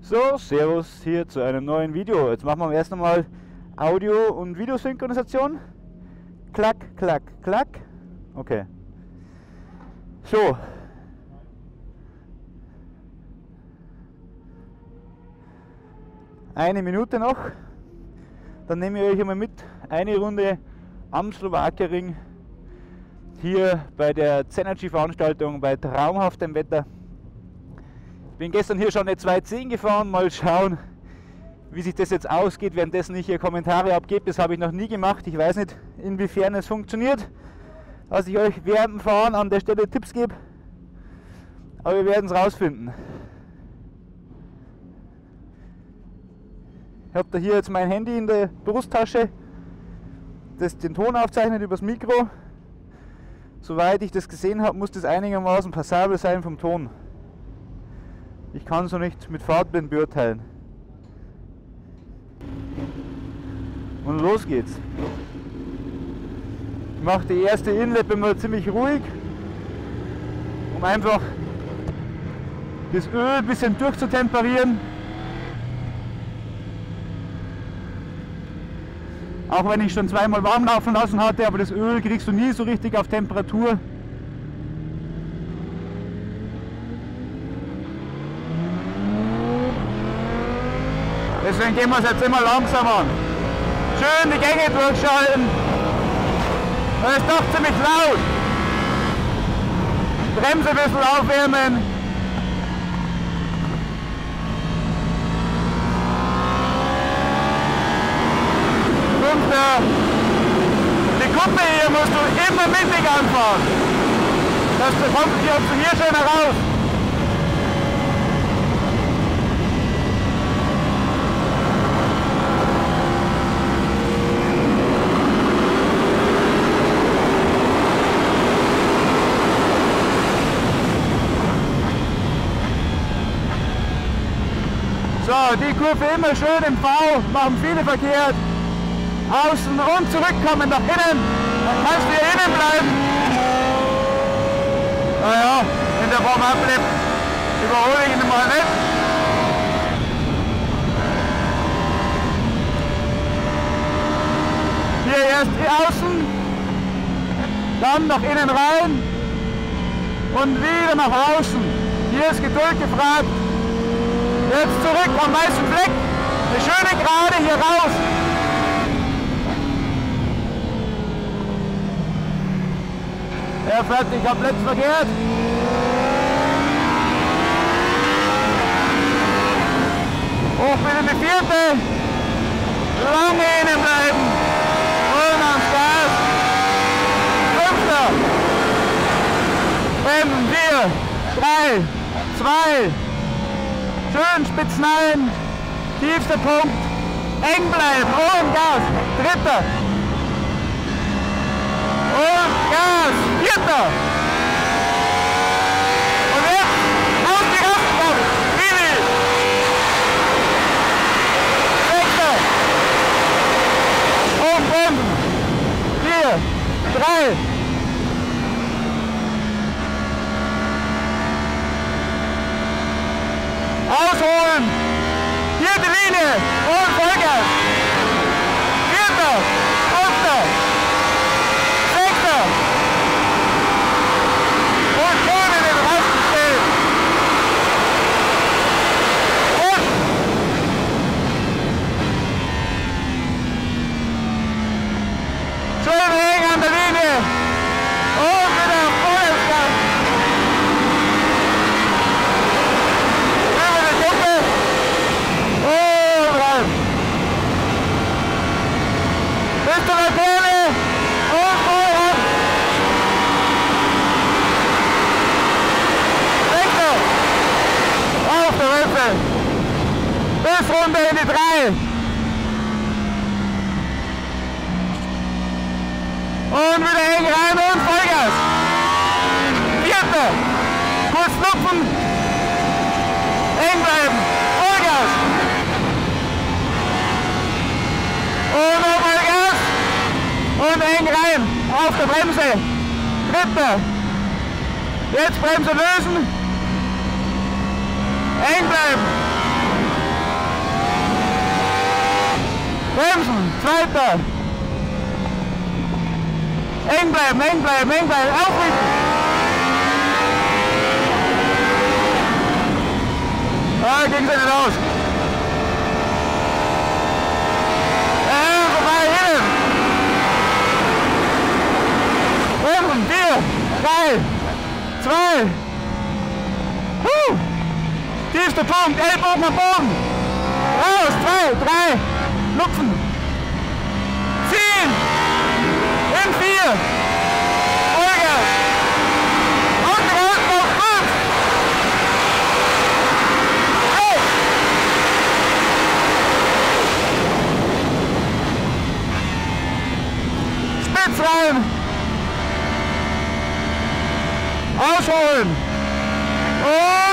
So, servus hier zu einem neuen Video. Jetzt machen wir erst einmal Audio- und Videosynchronisation. Klack, klack, klack. Okay. So. Eine Minute noch. Dann nehme ich euch einmal mit. Eine Runde am Slowakiering. Hier bei der Zenergy-Veranstaltung bei traumhaftem Wetter. Bin gestern hier schon eine 2.10 gefahren, mal schauen, wie sich das jetzt ausgeht, währenddessen ich hier Kommentare abgebe. Das habe ich noch nie gemacht. Ich weiß nicht, inwiefern es funktioniert, dass ich euch während dem Fahren an der Stelle Tipps gebe. Aber wir werden es rausfinden. Ich habe da hier jetzt mein Handy in der Brusttasche, das den Ton aufzeichnet übers Mikro. Soweit ich das gesehen habe, muss das einigermaßen passabel sein vom Ton. Ich kann es noch nicht mit Fahrtblind beurteilen. Und los geht's. Ich mache die erste Inlap immer ziemlich ruhig, um einfach das Öl ein bisschen durchzutemperieren. Auch wenn ich schon zweimal warm laufen lassen hatte, aber das Öl kriegst du nie so richtig auf Temperatur. Deswegen gehen wir es jetzt immer langsam an. Schön die Gänge durchschalten. Das ist doch ziemlich laut. Bremse ein bisschen aufwärmen. Fünfter. Die Kuppe hier musst du immer mittig anfahren. Das kommt hier schön heraus. So, die Kurve immer schön im V, machen viele verkehrt. Außen und zurückkommen nach innen. Dann kannst du hier innen bleiben. Naja, wenn der Baum abbleibt, überhole ich ihn mal nicht. Hier erst außen, dann nach innen rein und wieder nach außen. Hier ist Geduld gefragt. Jetzt zurück am weißen Fleck, eine schöne Gerade hier raus. Er fährt dich komplett verkehrt. Hoch wieder die vierte. Lange innen bleiben. Und ans Gas. Fünfter. 5, 4, 3, 2. Schön spitz rein, tiefster Punkt, eng bleiben und Gas, dritter und Gas, vierter und jetzt auf die Rastgabe, Billy, sechster und bremsen, 4, 3, ausholen, vierte Linie und Vollgas, vierter, fünfter, sechster und schön in den Rasten stehen und schön eng an der Linie und wieder Vollgas. Bis zur Laterne und Vollrad. Sechster. Auf der Wölfe. Bis runter in die 3. Und wieder eng rein und Vollgas. Vierter. Kurz lupfen. Eng bleiben. Vollgas. Und nochmal Gas und eng rein auf der Bremse. Dritter. Jetzt Bremse lösen. Eng bleiben. Bremsen, zweiter. Eng bleiben, eng bleiben, eng bleiben, aufrichten. Ah, ging sie nicht aus. Vorbei, hin. Bremsen, 4, 3, 2. Tiefster Punkt, Ellbogen am Boden. Raus, 2, 3. Lupfen. Ziehen. In 4. Vollgas. Und raus auf 5. Hey. Spitz rein. Ausholen. Und